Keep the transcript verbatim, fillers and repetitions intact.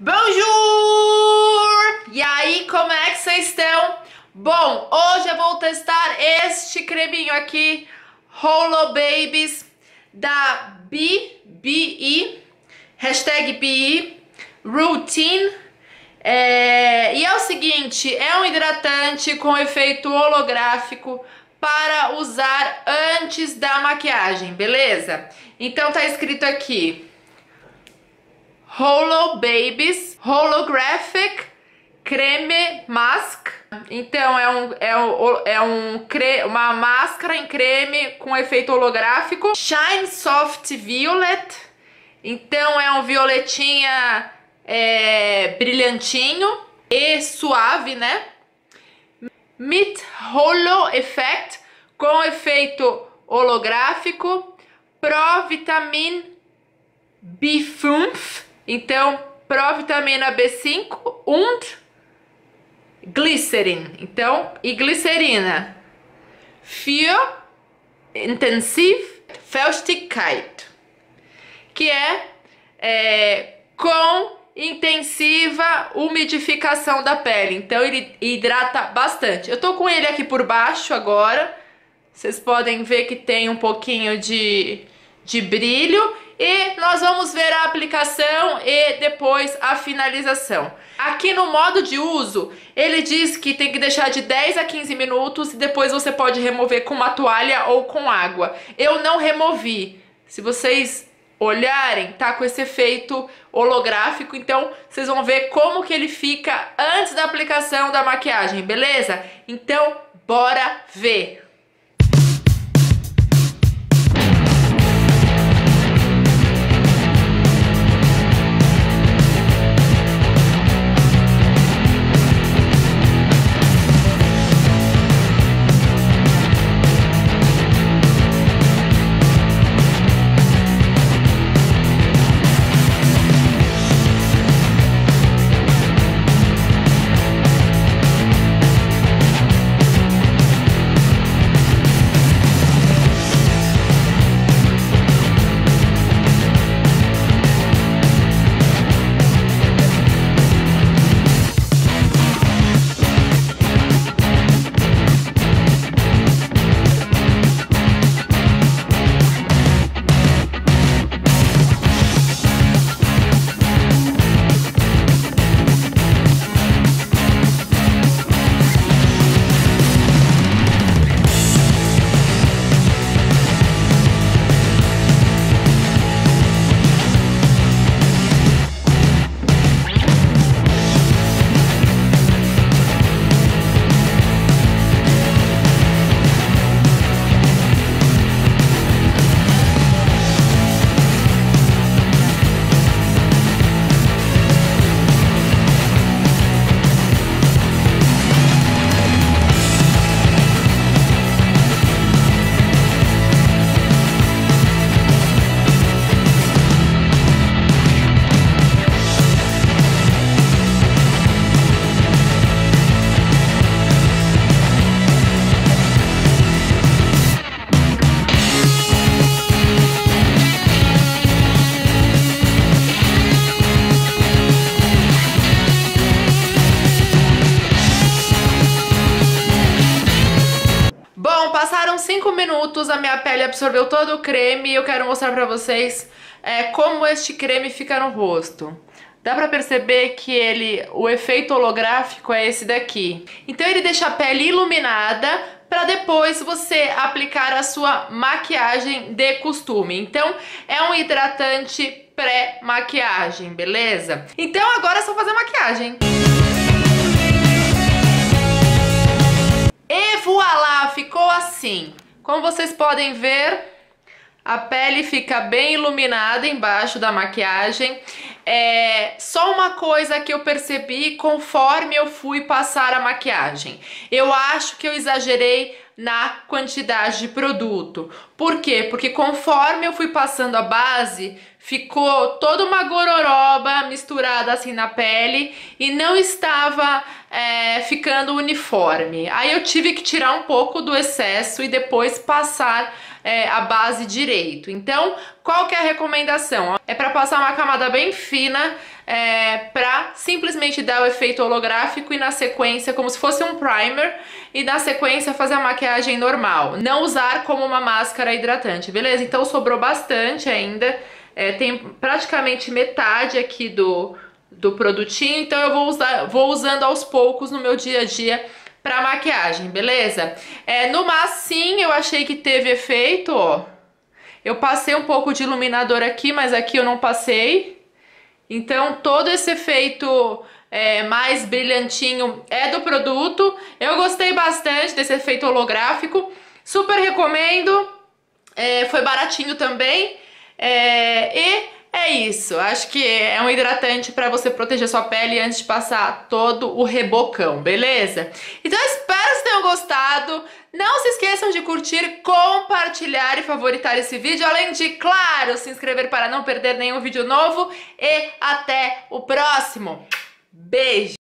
Bonjour! E aí, como é que vocês estão? Bom, hoje eu vou testar este creminho aqui, Holo Babies, da B B E, hashtag B E, Routine. É, e é o seguinte, é um hidratante com efeito holográfico para usar antes da maquiagem, beleza? Então tá escrito aqui Holo Babies Holographic Creme Mask. Então é um é um, é um cre uma máscara em creme com efeito holográfico. Shine Soft Violet. Então é um violetinha é, brilhantinho e suave, né? Meet Holo Effect com efeito holográfico. Pro Vitamin B cinco. Então, provitamina B cinco und Glycerin. Então, e glicerina. Für Intensiv Feuchtigkeit. Que é, é com intensiva umidificação da pele. Então, ele hidrata bastante. Eu tô com ele aqui por baixo agora. Vocês podem ver que tem um pouquinho de, de brilho. E nós vamos ver a aplicação e depois a finalização. Aqui no modo de uso, ele diz que tem que deixar de dez a quinze minutos e depois você pode remover com uma toalha ou com água. Eu não removi. Se vocês olharem, tá com esse efeito holográfico, então vocês vão ver como que ele fica antes da aplicação da maquiagem, beleza? Então, bora ver! Passaram cinco minutos, a minha pele absorveu todo o creme e eu quero mostrar pra vocês é, como este creme fica no rosto. Dá pra perceber que ele, o efeito holográfico é esse daqui. Então ele deixa a pele iluminada para depois você aplicar a sua maquiagem de costume. Então é um hidratante pré-maquiagem, beleza? Então agora é só fazer maquiagem. E voilá, ficou assim. Como vocês podem ver, a pele fica bem iluminada embaixo da maquiagem. É só uma coisa que eu percebi conforme eu fui passar a maquiagem. Eu acho que eu exagerei na quantidade de produto. Por quê? Porque conforme eu fui passando a base, ficou toda uma gororoba misturada assim na pele e não estava é, ficando uniforme. Aí eu tive que tirar um pouco do excesso e depois passar é, a base direito. Então, qual que é a recomendação? É para passar uma camada bem fina, é, para simplesmente dar o efeito holográfico e na sequência, como se fosse um primer, e na sequência fazer a maquiagem normal. Não usar como uma máscara hidratante, beleza? Então sobrou bastante ainda, é, tem praticamente metade aqui do, do produtinho, então eu vou, usar, vou usando aos poucos no meu dia a dia pra maquiagem, beleza? É, no massinho eu achei que teve efeito, ó. Eu passei um pouco de iluminador aqui, mas aqui eu não passei. Então todo esse efeito é, mais brilhantinho é do produto. Eu gostei bastante desse efeito holográfico. Super recomendo. É, foi baratinho também. É, e é isso. Acho que é um hidratante para você proteger sua pele antes de passar todo o rebocão, beleza? Então eu espero que vocês tenham gostado. Não se esqueçam de curtir, compartilhar e favoritar esse vídeo, além de, claro, se inscrever para não perder nenhum vídeo novo. E até o próximo. Beijo!